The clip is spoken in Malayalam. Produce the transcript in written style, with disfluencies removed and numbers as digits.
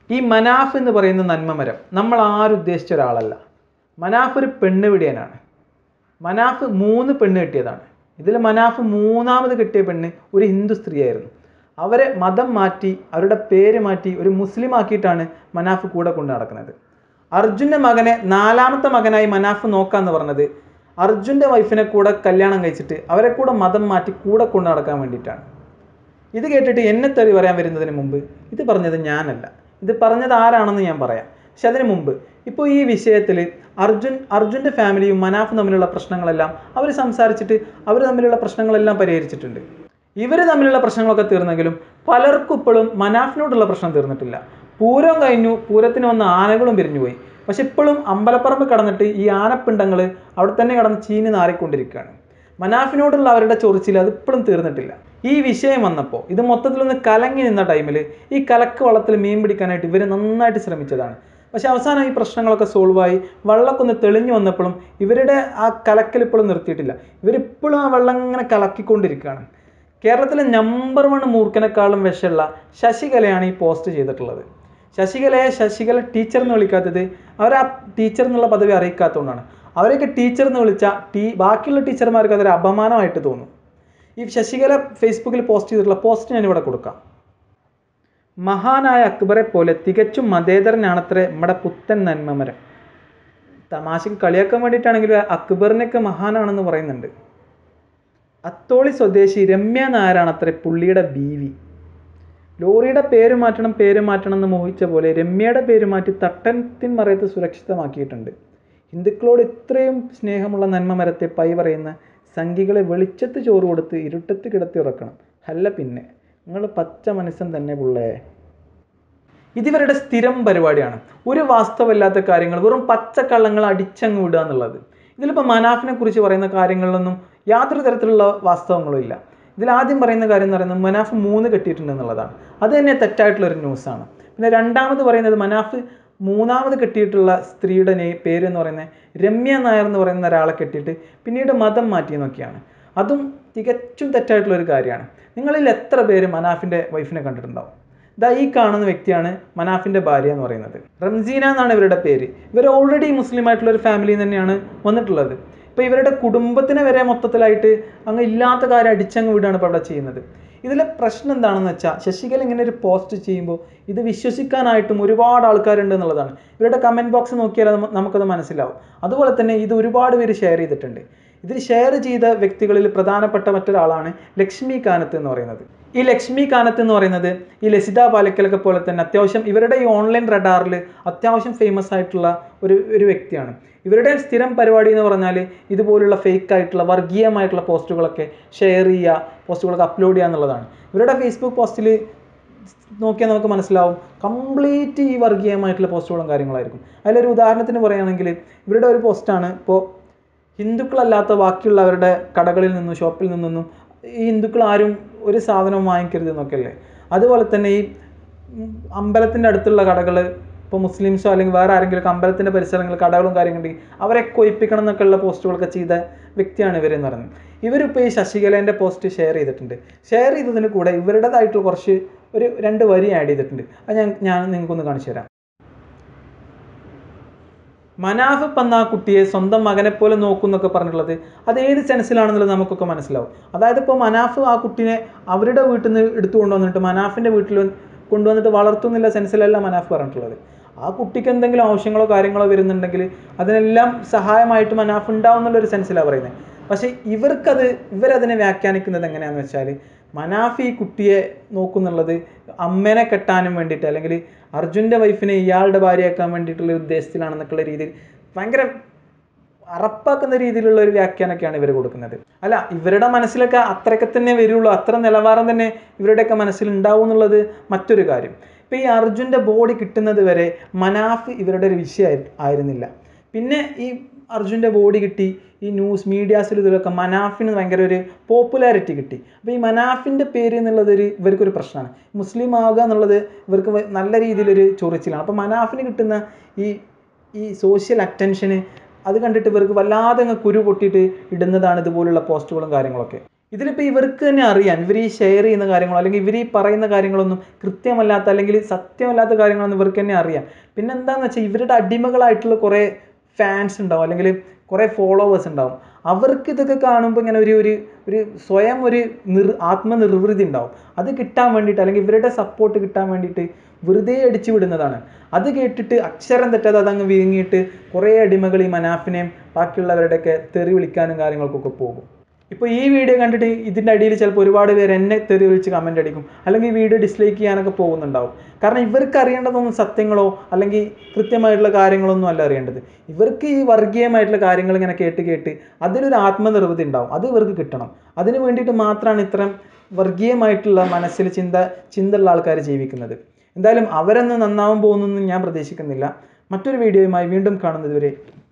ഈ മനാഫ് എന്ന് പറയുന്ന നന്മമരം നമ്മൾ ആരും ഉദ്ദേശിച്ച ഒരാളല്ല. മനാഫ് ഒരു പെണ്ണ് പിടിയനാണ്. മനാഫ് 3 പെണ്ണ് കെട്ടിയതാണ്. ഇതിൽ മനാഫ് 3ാമത് കെട്ടിയ പെണ്ണ് ഒരു ഹിന്ദു സ്ത്രീയായിരുന്നു. അവരെ മതം മാറ്റി അവരുടെ പേര് മാറ്റി ഒരു മുസ്ലിം ആക്കിയിട്ടാണ് മനാഫ് കൂടെ കൊണ്ട് നടക്കുന്നത്. അർജുൻ്റെ മകനെ 4ാമത്തെ മകനായി മനാഫ് നോക്കാമെന്ന് പറഞ്ഞത് അർജുൻ്റെ വൈഫിനെ കൂടെ കല്യാണം കഴിച്ചിട്ട് അവരെ കൂടെ മതം മാറ്റി കൂടെ കൊണ്ട് നടക്കാൻ വേണ്ടിയിട്ടാണ്. ഇത് കേട്ടിട്ട് എന്നെ തെറി പറയാൻ വരുന്നതിന് മുമ്പ് ഇത് പറഞ്ഞത് ഞാനല്ല, ഇത് പറഞ്ഞത് ആരാണെന്ന് ഞാൻ പറയാം. പക്ഷെ അതിന് മുമ്പ് ഇപ്പോൾ ഈ വിഷയത്തിൽ അർജുൻ്റെ ഫാമിലിയും മനാഫും തമ്മിലുള്ള പ്രശ്നങ്ങളെല്ലാം അവർ സംസാരിച്ചിട്ട് അവർ തമ്മിലുള്ള പ്രശ്നങ്ങളെല്ലാം പരിഹരിച്ചിട്ടുണ്ട്. ഇവർ തമ്മിലുള്ള പ്രശ്നങ്ങളൊക്കെ തീർന്നെങ്കിലും പലർക്കും ഇപ്പോഴും മനാഫിനോടുള്ള പ്രശ്നം തീർന്നിട്ടില്ല. പൂരം കഴിഞ്ഞു, പൂരത്തിന് വന്ന ആനകളും പിരിഞ്ഞുപോയി. പക്ഷെ ഇപ്പോഴും അമ്പലപ്പറമ്പ് കടന്നിട്ട് ഈ ആനപ്പിണ്ടങ്ങൾ അവിടെ തന്നെ കടന്ന് ചീഞ്ഞ് നാറിക്കൊണ്ടിരിക്കുകയാണ്. മനാഫിനോടുള്ള അവരുടെ ചൊറിച്ചിൽ അതിപ്പോഴും തീർന്നിട്ടില്ല. ഈ വിഷയം വന്നപ്പോൾ ഇത് മൊത്തത്തിലൊന്ന് കലങ്ങി നിന്ന ടൈമിൽ ഈ കലക്ക് വള്ളത്തിൽ മീൻ പിടിക്കാനായിട്ട് ഇവർ നന്നായിട്ട് ശ്രമിച്ചതാണ്. പക്ഷെ അവസാനം ഈ പ്രശ്നങ്ങളൊക്കെ സോൾവായി വെള്ളമൊക്കെ ഒന്ന് തെളിഞ്ഞു വന്നപ്പോഴും ഇവരുടെ ആ കലക്കൽ ഇപ്പോഴും നിർത്തിയിട്ടില്ല. ഇവരിപ്പോഴും ആ വെള്ളം ഇങ്ങനെ കലക്കിക്കൊണ്ടിരിക്കുകയാണ്. കേരളത്തിലെ നമ്പർ 1 മൂർഖനെക്കാളും വിഷമുള്ള ശശികലയാണ് ഈ പോസ്റ്റ് ചെയ്തിട്ടുള്ളത്. ശശികല ടീച്ചർ എന്ന് വിളിക്കാത്തത് അവർ ആ ടീച്ചർ എന്നുള്ള പദവി അറിയിക്കാത്തതുകൊണ്ടാണ്. അവരെയൊക്കെ ടീച്ചർ എന്ന് വിളിച്ചാൽ ബാക്കിയുള്ള ടീച്ചർമാർക്ക് അതൊരു അപമാനമായിട്ട് തോന്നും. ഈ ശശികല ഫേസ്ബുക്കിൽ പോസ്റ്റ് ചെയ്തിട്ടുള്ള പോസ്റ്റ് ഞാനിവിടെ കൊടുക്കാം. മഹാനായ അക്ബറെ പോലെ തികച്ചും മതേതരനാണത്രേ നമ്മുടെ പുത്തൻ നന്മമരം. തമാശക്ക് കളിയാക്കാൻ വേണ്ടിയിട്ടാണെങ്കിൽ അക്ബറിനൊക്കെ മഹാനാണെന്ന് പറയുന്നുണ്ട്. അത്തോളി സ്വദേശി രമ്യ നായരാണത്രേ പുള്ളിയുടെ ബീവി. ലോറിയുടെ പേര് മാറ്റണം എന്ന് മോഹിച്ച പോലെ രമ്യയുടെ പേര് മാറ്റി തട്ടത്തിൻ മറയത്ത് സുരക്ഷിതമാക്കിയിട്ടുണ്ട്. ഹിന്ദുക്കളോട് ഇത്രയും സ്നേഹമുള്ള നന്മമരത്തെ പൈ പറയുന്ന സംഘികളെ വെളിച്ചത്ത് ചോറ് കൊടുത്ത് ഇരുട്ടത്ത് കിടത്തി ഉറക്കണം. അല്ല പിന്നെ നിങ്ങൾ പച്ച മനസ്സൻ തന്നെ പുള്ളേ. ഇതിവരുടെ സ്ഥിരം പരിപാടിയാണ്. ഒരു വാസ്തവമില്ലാത്ത കാര്യങ്ങൾ വെറും പച്ചക്കള്ളങ്ങൾ അടിച്ചങ്ങ് വിടുക എന്നുള്ളത്. ഇതിലിപ്പോൾ മനാഫിനെ കുറിച്ച് പറയുന്ന കാര്യങ്ങളിലൊന്നും യാതൊരു തരത്തിലുള്ള വാസ്തവങ്ങളും ഇല്ല. ഇതിലാദ്യം പറയുന്ന കാര്യം എന്ന് പറയുന്നത് മനാഫ് 3 കെട്ടിയിട്ടുണ്ട് എന്നുള്ളതാണ്. അത് തന്നെ തെറ്റായിട്ടുള്ളൊരു ന്യൂസാണ്. പിന്നെ രണ്ടാമത് പറയുന്നത് മനാഫ് 3ാമത് കെട്ടിയിട്ടുള്ള സ്ത്രീയുടെ പേര് എന്ന് പറയുന്നത് രമ്യ നായർ എന്ന് പറയുന്ന ഒരാളെ കെട്ടിയിട്ട് പിന്നീട് മതം മാറ്റിയെന്നൊക്കെയാണ്. അതും തികച്ചും തെറ്റായിട്ടുള്ളൊരു കാര്യമാണ്. നിങ്ങളിൽ എത്ര പേര് മനാഫിൻ്റെ വൈഫിനെ കണ്ടിട്ടുണ്ടാവും? ഇതാ ഈ കാണുന്ന വ്യക്തിയാണ് മനാഫിൻ്റെ ഭാര്യ എന്ന് പറയുന്നത്. റംസീന എന്നാണ് ഇവരുടെ പേര്. ഇവർ ഓൾറെഡി മുസ്ലിം ആയിട്ടുള്ളൊരു ഫാമിലിയിൽ തന്നെയാണ് വന്നിട്ടുള്ളത്. ഇപ്പോൾ ഇവരുടെ കുടുംബത്തിനെ വരെ മൊത്തത്തിലായിട്ട് അങ്ങ് ഇല്ലാത്ത കാര്യം അടിച്ചങ്ങ് വിടുകയാണ് ഇപ്പോൾ അവിടെ ചെയ്യുന്നത്. ഇതിലെ പ്രശ്നം എന്താണെന്ന് വെച്ചാൽ ശശികല ഇങ്ങനെ ഒരു പോസ്റ്റ് ചെയ്യുമ്പോൾ ഇത് വിശ്വസിക്കാനായിട്ടും ഒരുപാട് ആൾക്കാരുണ്ട് എന്നുള്ളതാണ്. ഇവരുടെ കമൻറ്റ് ബോക്സ് നോക്കിയാൽ നമുക്കത് മനസ്സിലാവും. അതുപോലെ തന്നെ ഇത് ഒരുപാട് പേര് ഷെയർ ചെയ്തിട്ടുണ്ട്. ഇതിൽ ഷെയർ ചെയ്ത വ്യക്തികളിൽ പ്രധാനപ്പെട്ട മറ്റൊരാളാണ് ലക്ഷ്മി കാനത്ത് എന്ന് പറയുന്നത്. ഈ ലക്ഷ്മി കാനത്ത് എന്ന് പറയുന്നത് ഈ ലസിത പാലക്കലൊക്കെ പോലെ തന്നെ അത്യാവശ്യം ഇവരുടെ ഈ ഓൺലൈൻ റഡാറിൽ അത്യാവശ്യം ഫേമസ് ആയിട്ടുള്ള ഒരു വ്യക്തിയാണ്. ഇവരുടെ സ്ഥിരം പരിപാടി എന്ന് പറഞ്ഞാൽ ഇതുപോലുള്ള ഫേക്ക് ആയിട്ടുള്ള വർഗീയമായിട്ടുള്ള പോസ്റ്റുകളൊക്കെ ഷെയർ ചെയ്യുക, പോസ്റ്റുകളൊക്കെ അപ്ലോഡ് ചെയ്യുക എന്നുള്ളതാണ്. ഇവരുടെ ഫേസ്ബുക്ക് പോസ്റ്റിൽ നോക്കിയാൽ നമുക്ക് മനസ്സിലാവും കംപ്ലീറ്റ് ഈ വർഗീയമായിട്ടുള്ള പോസ്റ്റുകളും കാര്യങ്ങളായിരിക്കും. അതിലൊരു ഉദാഹരണത്തിന് പറയുകയാണെങ്കിൽ ഇവരുടെ ഒരു പോസ്റ്റാണ് ഇപ്പോൾ ഹിന്ദുക്കളല്ലാത്ത ബാക്കിയുള്ളവരുടെ കടകളിൽ നിന്നും ഷോപ്പിൽ നിന്നൊന്നും ഈ ഹിന്ദുക്കൾ ആരും ഒരു സാധനവും വാങ്ങിക്കരുത് എന്നൊക്കെയല്ലേ. അതുപോലെ തന്നെ ഈ അമ്പലത്തിൻ്റെ അടുത്തുള്ള കടകൾ ഇപ്പോൾ മുസ്ലിംസോ അല്ലെങ്കിൽ വേറെ ആരെങ്കിലും അമ്പലത്തിൻ്റെ പരിസരങ്ങളിൽ കടകളും കാര്യങ്ങളുണ്ടെങ്കിൽ അവരെ കൊയ്പ്പിക്കണം എന്നൊക്കെയുള്ള പോസ്റ്റുകളൊക്കെ ചെയ്ത വ്യക്തിയാണ് ഇവരെന്ന് പറയുന്നത്. ഇവരിപ്പോൾ ഈ ശശികലേൻ്റെ പോസ്റ്റ് ഷെയർ ചെയ്തിട്ടുണ്ട്. ഷെയർ ചെയ്തതിന് കൂടെ ഇവരുടേതായിട്ടുള്ള കുറച്ച് 2 വരി ആഡ് ചെയ്തിട്ടുണ്ട്. അത് ഞാൻ നിങ്ങൾക്കൊന്ന് കാണിച്ചു തരാം. മനാഫ് പന്ന ആ കുട്ടിയെ സ്വന്തം മകനെ പോലെ നോക്കുന്നൊക്കെ പറഞ്ഞിട്ടുള്ളത് അത് ഏത് സെൻസിലാണെന്നുള്ളത് നമുക്കൊക്കെ മനസ്സിലാവും. അതായത് ഇപ്പോൾ മനാഫ് ആ കുട്ടീനെ അവരുടെ വീട്ടിൽ നിന്ന് എടുത്തു കൊണ്ടുവന്നിട്ട് മനാഫിൻ്റെ വീട്ടിൽ കൊണ്ടുവന്നിട്ട് വളർത്തുന്നില്ല സെൻസിലല്ല മനാഫ് പറഞ്ഞിട്ടുള്ളത്. ആ കുട്ടിക്ക് എന്തെങ്കിലും ആവശ്യങ്ങളോ കാര്യങ്ങളോ വരുന്നുണ്ടെങ്കിൽ അതിനെല്ലാം സഹായമായിട്ട് മനാഫ് ഉണ്ടാവും എന്നുള്ളൊരു സെൻസിലാണ് പറയുന്നത്. പക്ഷേ ഇവരതിനെ വ്യാഖ്യാനിക്കുന്നത് എങ്ങനെയാണെന്ന് വെച്ചാൽ മനാഫ് ഈ കുട്ടിയെ നോക്കുന്നുള്ളത് അമ്മേനെ കെട്ടാനും വേണ്ടിയിട്ട് അല്ലെങ്കിൽ അർജുൻ്റെ വൈഫിനെ ഇയാളുടെ ഭാര്യയാക്കാൻ വേണ്ടിയിട്ടുള്ള ഉദ്ദേശത്തിലാണെന്നൊക്കെയുള്ള രീതിയിൽ ഭയങ്കര അറപ്പാക്കുന്ന രീതിയിലുള്ള ഒരു വ്യാഖ്യാനമൊക്കെയാണ് ഇവർ കൊടുക്കുന്നത്. അല്ല, ഇവരുടെ മനസ്സിലൊക്കെ അത്രയൊക്കെ തന്നെ വരുള്ളൂ, അത്ര നിലവാരം തന്നെ ഇവരുടെയൊക്കെ മനസ്സിലുണ്ടാവും എന്നുള്ളത് മറ്റൊരു കാര്യം. ഇപ്പോൾ ഈ അർജുൻ്റെ ബോഡി കിട്ടുന്നത് വരെ മനാഫ് ഇവരുടെ ഒരു വിഷയം ആയിരുന്നില്ല. പിന്നെ ഈ അർജുൻ്റെ ബോഡി കിട്ടി ഈ ന്യൂസ് മീഡിയാസിൽ ഇതിലൊക്കെ മനാഫിന് ഭയങ്കര ഒരു പോപ്പുലാരിറ്റി കിട്ടി. അപ്പോൾ ഈ മനാഫിൻ്റെ പേര് എന്നുള്ളത് ഇവർക്കൊരു പ്രശ്നമാണ്. മുസ്ലിം ആവുക എന്നുള്ളത് ഇവർക്ക് നല്ല രീതിയിലൊരു ചൊറിച്ചിലാണ്. അപ്പോൾ മനാഫിന് കിട്ടുന്ന ഈ സോഷ്യൽ അറ്റൻഷന് അത് കണ്ടിട്ട് ഇവർക്ക് വല്ലാതെ അങ്ങ് കുരു പൊട്ടിയിട്ട് ഇടുന്നതാണ് ഇതുപോലുള്ള പോസ്റ്റുകളും കാര്യങ്ങളൊക്കെ. ഇതിലിപ്പോൾ ഇവർക്ക് തന്നെ അറിയാം, ഇവർ ഈ ഷെയർ ചെയ്യുന്ന കാര്യങ്ങളോ അല്ലെങ്കിൽ ഇവർ ഈ പറയുന്ന കാര്യങ്ങളൊന്നും കൃത്യമല്ലാത്ത അല്ലെങ്കിൽ സത്യമല്ലാത്ത കാര്യങ്ങളൊന്നും ഇവർക്ക് തന്നെ അറിയാം. പിന്നെ എന്താണെന്ന് വെച്ചാൽ ഇവരുടെ അടിമകളായിട്ടുള്ള കുറേ ഫാൻസ് ഉണ്ടാവും അല്ലെങ്കിൽ കുറേ ഫോളോവേഴ്സ് ഉണ്ടാവും. അവർക്ക് ഇതൊക്കെ കാണുമ്പോൾ ഇങ്ങനെ ഒരു സ്വയം ഒരു ആത്മനിർവൃതി ഉണ്ടാവും. അത് കിട്ടാൻ വേണ്ടിയിട്ട് അല്ലെങ്കിൽ ഇവരുടെ സപ്പോർട്ട് കിട്ടാൻ വേണ്ടിയിട്ട് വെറുതെ അടിച്ചു വിടുന്നതാണ്. അത് കേട്ടിട്ട് അക്ഷരം തെറ്റാതെ അതങ്ങ് വീങ്ങിയിട്ട് കുറേ അടിമകൾ ഈ മനാഫിനെയും ബാക്കിയുള്ളവരുടെയൊക്കെ തെറി വിളിക്കാനും കാര്യങ്ങൾക്കൊക്കെ പോകും. ഇപ്പോൾ ഈ വീഡിയോ കണ്ടിട്ട് ഇതിൻ്റെ അടിയിൽ ചിലപ്പോൾ ഒരുപാട് പേര് എന്നെ തെറി വിളിച്ച് കമൻ്റ് അടിക്കും, അല്ലെങ്കിൽ ഈ വീഡിയോ ഡിസ്ലൈക്ക് ചെയ്യാനൊക്കെ പോകുന്നുണ്ടാവും. കാരണം ഇവർക്ക് അറിയേണ്ടതൊന്നും സത്യങ്ങളോ അല്ലെങ്കിൽ കൃത്യമായിട്ടുള്ള കാര്യങ്ങളൊന്നും അല്ല അറിയേണ്ടത്. ഇവർക്ക് ഈ വർഗീയമായിട്ടുള്ള കാര്യങ്ങൾ ഇങ്ങനെ കേട്ട് അതിലൊരു ആത്മനിർവൃതി ഉണ്ടാവും, അത് ഇവർക്ക് കിട്ടണം. അതിന് വേണ്ടിയിട്ട് മാത്രമാണ് ഇത്തരം വർഗീയമായിട്ടുള്ള മനസ്സിൽ ചിന്തയുള്ള ആൾക്കാർ ജീവിക്കുന്നത്. എന്തായാലും അവരൊന്ന് നന്നാവാൻ പോകുന്നൊന്നും ഞാൻ പ്രതീക്ഷിക്കുന്നില്ല. മറ്റൊരു വീഡിയോയുമായി വീണ്ടും കാണുന്നത് വരെ